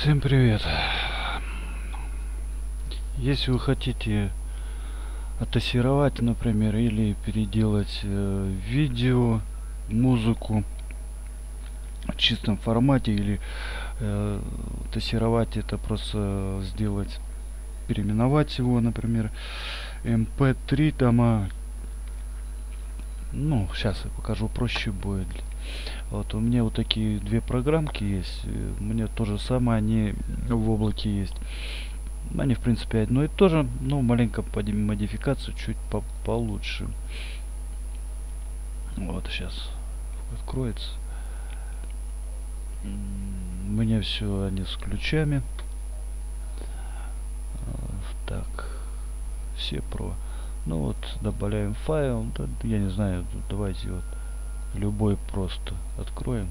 Всем привет! Если вы хотите оттасировать, например, или переделать видео, музыку в чистом формате, или тасировать это, просто сделать, переименовать его, например, mp3 там, ну, сейчас я покажу, проще будет. Вот у меня вот такие две программки есть. Мне то же самое, они в облаке есть. Они в принципе одно и то же, но маленько под модификацию чуть получше. Вот сейчас откроется. У меня все они с ключами. Так, все про. Ну вот, добавляем файл. Да, я не знаю, давайте вот любой просто откроем.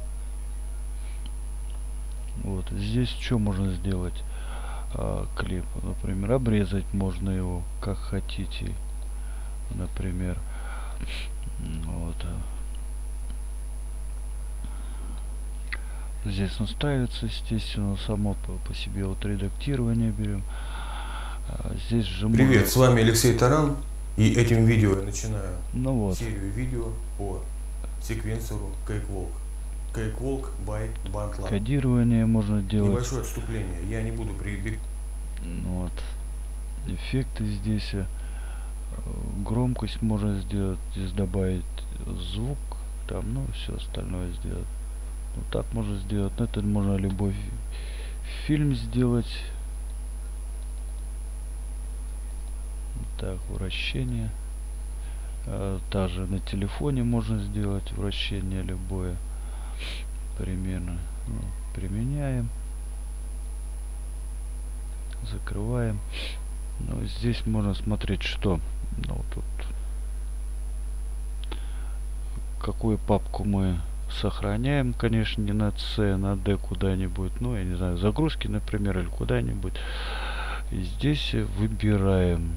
Вот здесь что можно сделать? Клип, например, обрезать можно его как хотите, например. Вот. Здесь настраивается, естественно, само по себе вот редактирование берем. Здесь же Привет, можно... с вами Алексей Таран, и этим видео я начинаю вот. серию видео по секвенсору Cakewalk. Cakewalk by Bandlab. Кодирование можно делать. Небольшое отступление, я не буду прибегать. Вот. Эффекты здесь. Громкость можно сделать, здесь добавить звук, там, ну, все остальное сделать. Вот так можно сделать. Это можно любой фильм сделать. Так, вращение. Также на телефоне можно сделать вращение любое. Примерно. Ну, применяем. Закрываем. Ну, здесь можно смотреть, что. Ну, тут какую папку мы сохраняем, конечно, не на C, на D куда-нибудь. Ну, я не знаю, загрузки, например, или куда-нибудь. И здесь выбираем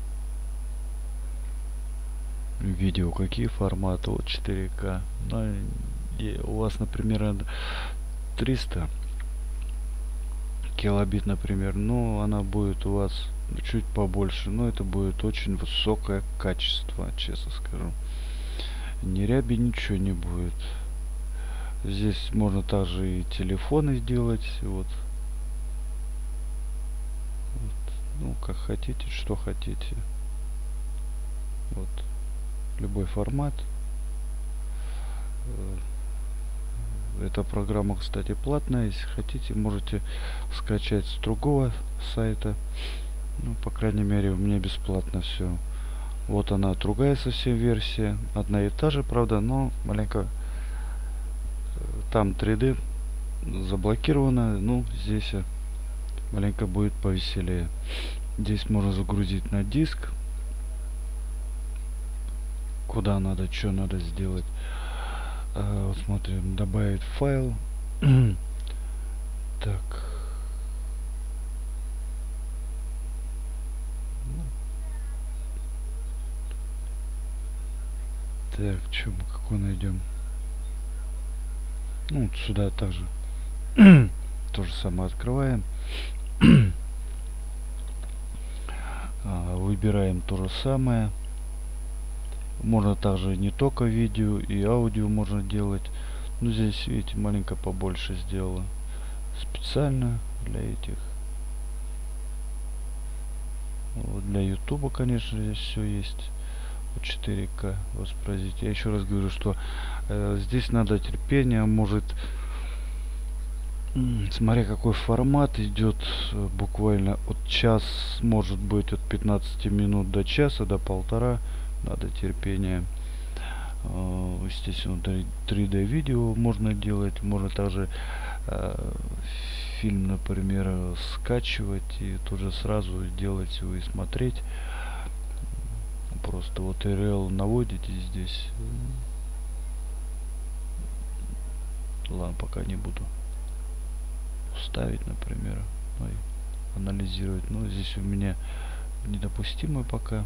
видео, какие форматы. Вот 4К. Ну, у вас, например, 300 килобит, например, но она будет у вас чуть побольше, но это будет очень высокое качество, честно скажу. Ни ряби, ничего не будет. Здесь можно также и телефоны сделать, вот. Ну, как хотите, что хотите. Вот. Любой формат. Эта программа, кстати, платная. Если хотите, можете скачать с другого сайта. Ну, по крайней мере, у меня бесплатно все. Вот она, другая совсем версия. Одна и та же, правда, но маленько там 3D заблокировано. Ну, здесь маленько будет повеселее. Здесь можно загрузить на диск. Куда надо, что надо сделать. Вот смотрим, добавить файл. Так. Так, что мы какой найдем? Ну, вот сюда также. То же самое открываем. Выбираем то же самое. Можно также не только видео, и аудио можно делать. Но здесь, видите, маленько побольше сделала. Специально для этих. Вот для YouTube, конечно, здесь все есть. 4К воспроизводить. Я еще раз говорю, что здесь надо терпение. Может, смотря какой формат идет, буквально от час, может быть от 15 минут до часа, до полтора. Надо терпение. Естественно, 3D видео можно делать. Можно также фильм, например, скачивать и тоже сразу делать его и смотреть. Просто вот RL наводите здесь. Ладно, пока не буду ставить, например, ну, и анализировать. Но здесь у меня недопустимо пока.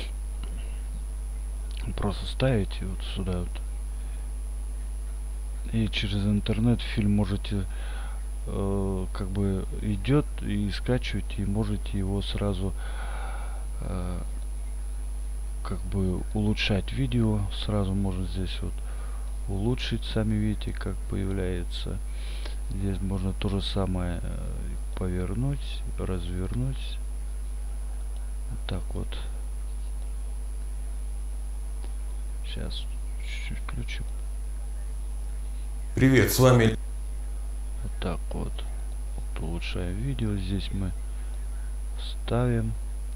Просто ставите вот сюда вот И через интернет фильм можете как бы идет и скачивать, и можете его сразу как бы улучшать видео. Сразу можно здесь вот улучшить, сами видите, как появляется. Здесь можно то же самое повернуть, развернуть. Вот так вот. Сейчас чуть-чуть включим. Привет, с вами... Вот так вот. Вот улучшаем видео. Здесь мы ставим.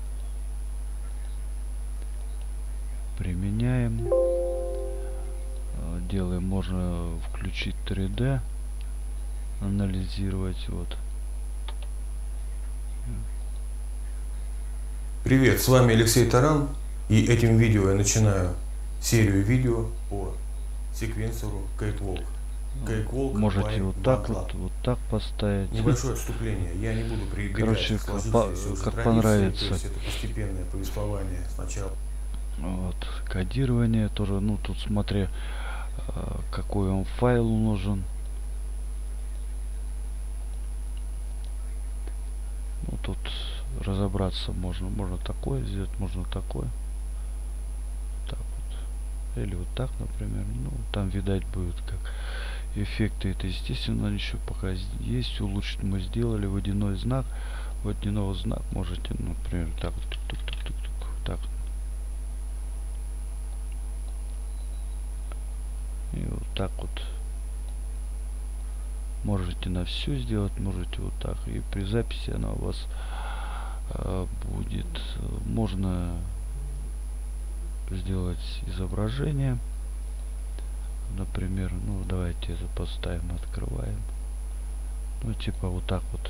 Применяем. Делаем, можно включить 3D. Анализировать. Вот. Привет, с вами Алексей Таран. И этим видео я начинаю серию видео по секвенсору Cakewalk. Cakewalk Можете by вот так Bangla. вот так поставить. Небольшое отступление. Я не буду прибегать Короче, к сложившейся уже как традиции, понравится. то есть это постепенное повествование сначала. Вот, кодирование тоже, ну тут смотри, какой вам файл нужен. Ну тут разобраться можно. Можно такое сделать, можно такое. Так вот. Или вот так, например. Ну, там видать будет как эффекты. Это естественно еще пока есть. Улучшить мы сделали водяной знак. Водяного знак можете, например, так вот. Тук-тук-тук-тук, так. И вот так вот. Можете на все сделать, можете вот так. И при записи она у вас будет. Можно сделать изображение. Например, ну давайте это поставим, открываем. Ну типа вот так вот.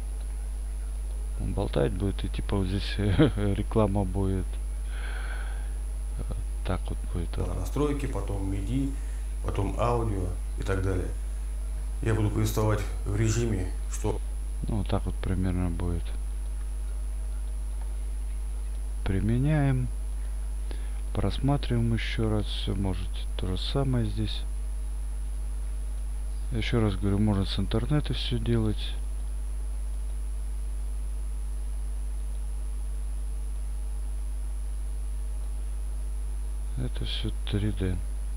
Он болтать будет, и типа вот здесь реклама будет. Так вот будет. Настройки, потом MIDI, потом аудио и так далее. Я буду повествовать в режиме, что... Ну вот так вот примерно будет. Применяем. Просматриваем еще раз. Все можете то же самое здесь. Еще раз говорю, можно с интернета все делать. Это все 3D.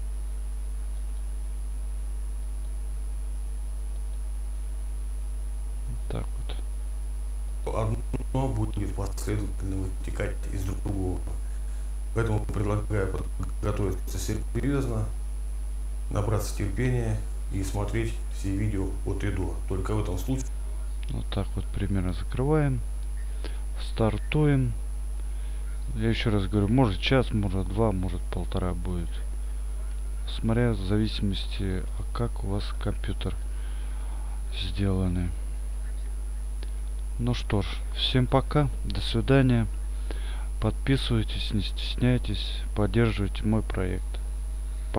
Так вот. Одно будет последовательно вытекать из другого. Поэтому предлагаю подготовиться серьезно, набраться терпения и смотреть все видео от и до. Только в этом случае... Вот так вот примерно закрываем. Стартуем. Я еще раз говорю, может час, может 2, может 1,5 будет. Смотря в зависимости, как у вас компьютер сделаны. Ну что ж, всем пока, до свидания. Подписывайтесь, не стесняйтесь, поддерживайте мой проект.